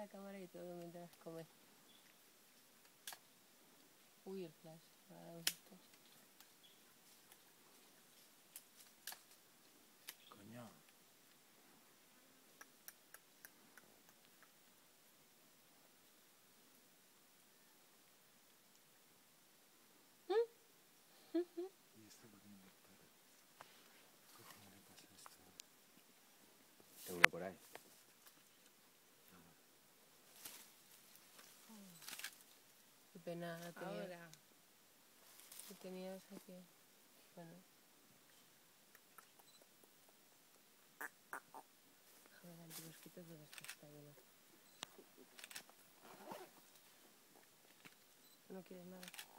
la cámara y todo mientras come. Uy, el flash. Me ha dado un susto. Coño. ¿Y esto por qué no lo para? ¿Cómo le pasa esto? Hay uno por ahí. Qué pena, la tenía. Ahora. Lo tenías aquí. Bueno. Joder, antimosquitos porque esto está lleno. ¿No quieres nada?